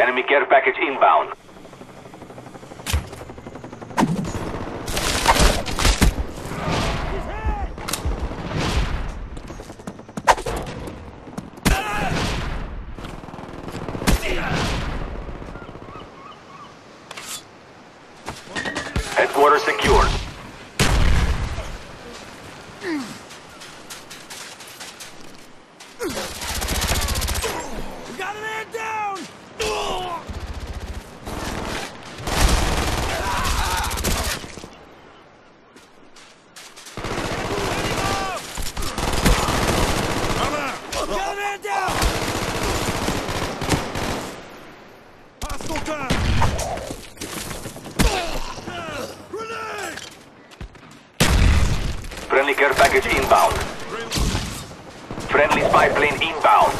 Enemy care package inbound. Headquarters secured. We got a man down! We got a man down! Hostile down! Grenade! Friendly care package inbound. Friendly spy plane inbound.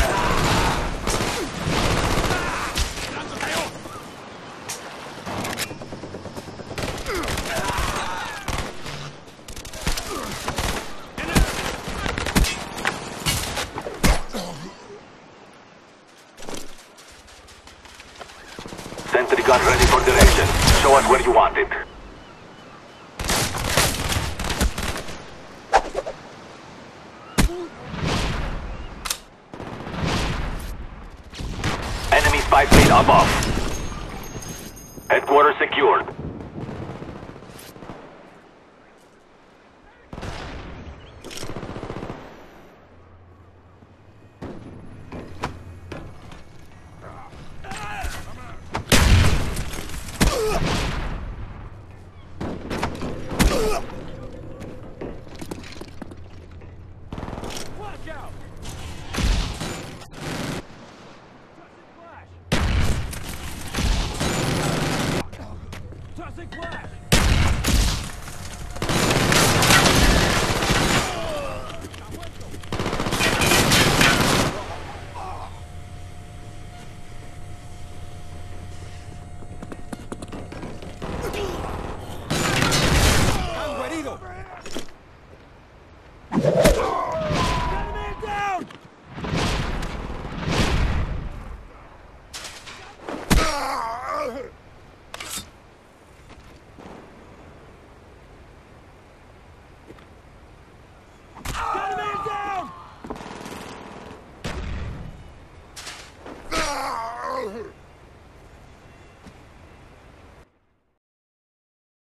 Sentry gun ready for direction. Show us where you want it. Enemy spy plane above. Headquarters secured. Watch out! Tossing flash!